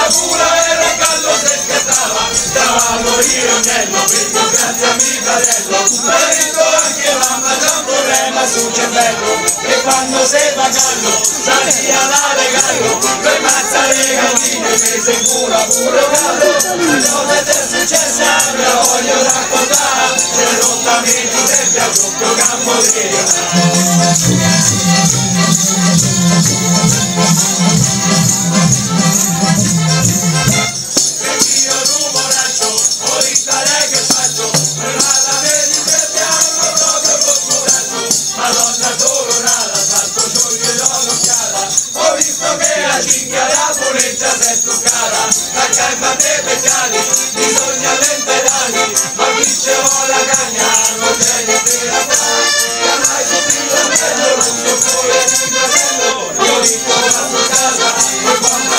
pura era il gallo se scattava, stava a morire Agnello, perché grazie a mio fratello, marito anche mamma c'ha un problema sul cervello, e quando sei va gallo, salì alla regallo, per mazza le galline, mese in cura pure gallo, la cosa che è successa me la voglio raccontare, se rottamente sempre a tutto campo la cinghia la purezza si è truccata, tacca e batte peccati, bisogna temperati, ma chi ce vuole la cagna non c'è niente da fare, che mai subito meglio, non so fuori nel fratello, io dico la sua casa, e quanta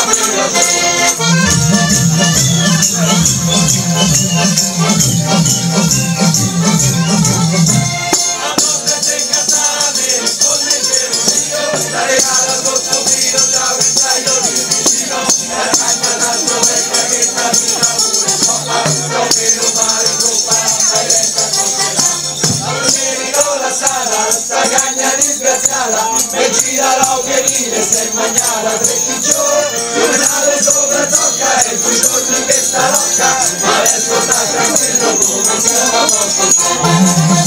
la notte si incazzate, con il gelosia, la regala sotto filo, già pensaio di vicino, la cagna tanto vecchia che sta vita pure sopra, non vedo male troppa, la renta congelata, a merito la sala, sta cagna disgraziata, e gira l'aucherine, se è magnata 3 giorni, più nave sopra tocca, e 2 giorni che sta rocca, ma adesso sta tranquillo come siamo a posto.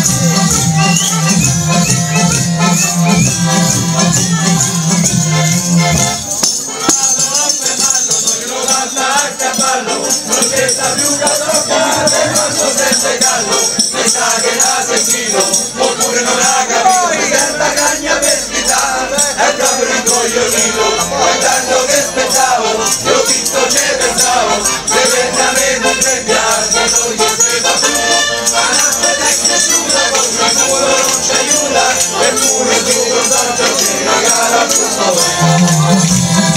Non si sta più catrocca, quando sente caldo, mi sa che l'ha sentito, oppure non ha capito, mi senta cagna per svitare, è proprio un coglionito, guardando che aspettavo, io visto ce pensavo, se venne a me non premiare, non gli sembra più, la notte è cresciuta, con sicuro non ci aiuta, eppure tu non so che regala tutto.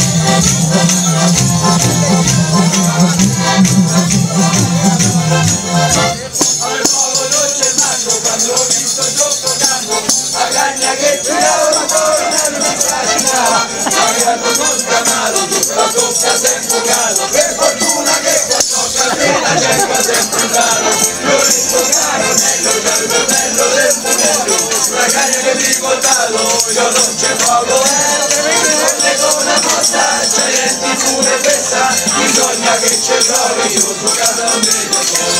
Al nuovo dolce il mango, quando ho visto il giotto campo, la cagna che tirava fuori nel trascinava, aveva non scamato, la doppia si è infugato, per fortuna che qualcosa appena cerca sempre entrato, io ho detto caro bello, c'è il bello del fumetto, la cagna che mi portato, io non c'è poco, con una mossa, c'è niente pure questa, bisogna che ci provi, io su casa non vedo.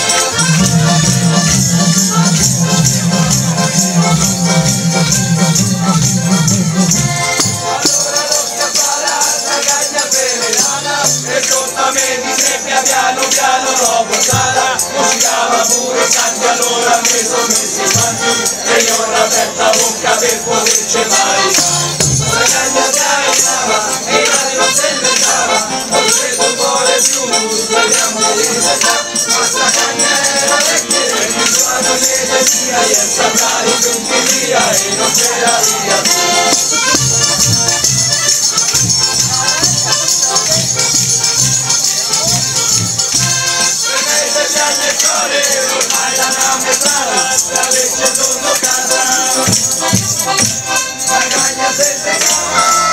Allora lo scappare la cagna venerata e giustamente sempre piano piano l'ho portata, non si chiama pure santi, allora mi sono messi i guanti e io ho aperta bocca per poterci fare. La cagna cagnava e la non se ne stava, non vedo un po' di più, speriamo di libertà, ma sta cagna era vecchia e mi suono niente via, e è stata di tutti via e non c'era via più. Ormai la nave strada, la legge sono casa, la cagna se ne